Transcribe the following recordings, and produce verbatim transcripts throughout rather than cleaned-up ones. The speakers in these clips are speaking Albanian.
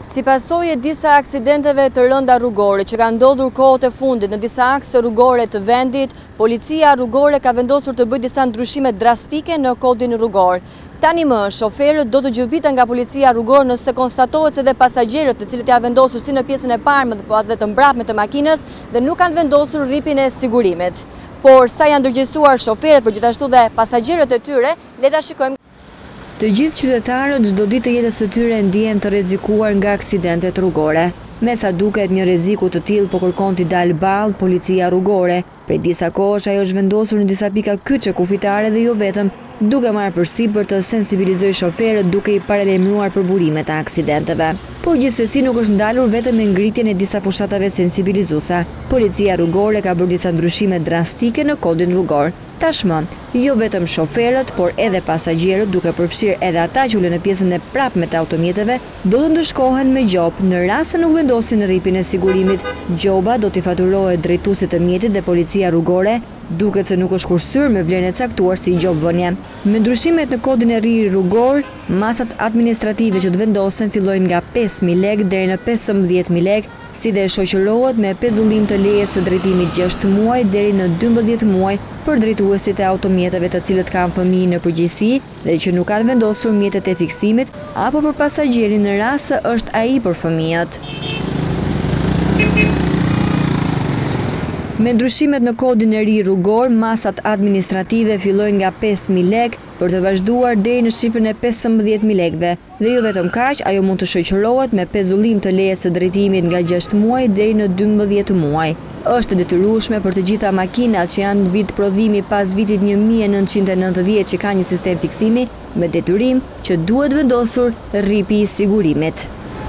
Si pasojë e disa aksidenteve të rënda rrugore që kanë ndodhur kohët e fundit në disa akse rrugore të vendit, policia rrugore ka vendosur të bëjë disa ndryshime drastike në kodin rrugor. Tani më, shoferët do të gjobiten nga policia rrugore nëse konstatohet se dhe pasagjerët të cilët janë vendosur si në pjesën e parme dhe të mbrapme të makinës dhe nuk kanë vendosur rripin e sigurimit. Por sa janë ndërgjegjësuar shoferët për gjithashtu dhe pasagjerët e tyre, le ta shikojmë. Të gjithë qytetarët çdo ditë të jetës së tyre ndihen të rrezikuar nga aksidentet rrugore. Me sa duket një rreziku të tillë po kërkon t'i dalë ballë policia rrugore. Prej disa kohësh ajo është vendosur në disa pika kyçe kufitare dhe jo vetëm, duke marrë përsipër të sensibilizojë shoferët duke i paralajmëruar për burimet e aksidenteve. Por gjithsesi nuk është ndalur vetëm me ngritjen e disa fushatave sensibilizuese. Policia rrugore ka bërë disa ndryshime drastike në kodin rrugor. Tashmë, jo vetëm shoferët, por edhe pasagjerët, duke përfshirë edhe ata që ulen në pjesën e prapme të automjeteve, do të ndëshkohen me gjobë në rast se nuk vendosin rripin e sigurimit. Gjoba do t'i faturohet drejtuesit të mjetit dhe policia rrugore, duket se nuk është kursyer me vlerën e caktuar si gjobvënie. Me ndryshimet në kodin e ri rrugor, masat administrative që të vendosen fillojnë nga pesë mijë lekë deri në pesëmbëdhjetë mijë lekë, si dhe shoqërohet me pezullim të lejes së drejtimit gjashtë muaj deri në dymbëdhjetë muaj për drejtuesit e automjeteve të cilët kanë fëmijë në përgjegjësi dhe që nuk kanë vendosur mjetet e fiksimit apo për pasagjerin në rast se është ai për fëmijët. Me ndryshimet në kodin e ri rrugor, masat administrative fillojnë nga pesë mijë lekë për të vazhduar deri në shifrën e pesëmbëdhjetë mijë lekëve. Dhe jo vetëm kaq, ajo mund të shoqërohet me pezullim të lejes së drejtimit nga gjashtë muaj deri në dymbëdhjetë muaj. Është e detyrueshme për të gjitha makinat që janë në vit prodhimi pas vitit një mijë e nëntëqind e nëntëdhjetë që kanë një sistem fiksimi, me detyrim që duhet vendosur rripi i sigurimit.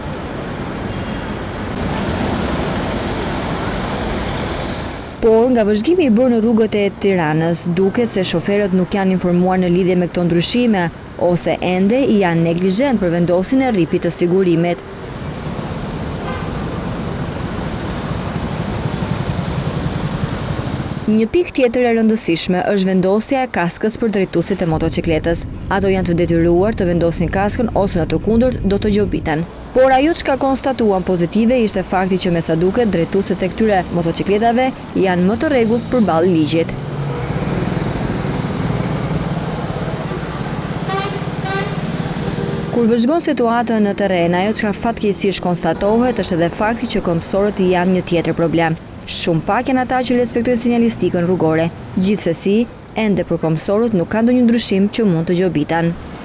Por nga vëzhgimi i bërë në rrugët e Tiranës, duket se shoferët nuk janë informuar në lidhje me këto ndryshime, ose ende i janë neglizhent për vendosjen e rripit të sigurimit. Një pikë tjetër e rëndësishme është vendosja e kaskës për drejtuesit e motocikletës. Ato janë të detyruar të vendosin kaskën ose në të kundërt do të gjobiten. Por ajo çka konstatuan pozitive ishte fakti që me sa duket drejtuesit e këtyre motocikletave janë më të rregullt përballë ligjit. Kur vëzhgon situatën në terren, ajo çka fatkeqësisht konstatohet është edhe fakti që këmbësorët janë një tjetër problem. Shumë pak janë ata që respektojnë sinjalistikën rrugore. Gjithsesi, ende për këmbësorët nuk ka ndonjë ndryshim që mund të gjobiten.